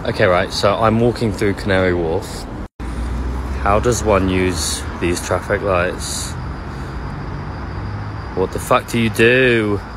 Okay, right, so I'm walking through Canary Wharf. How does one use these traffic lights? What the fuck do you do?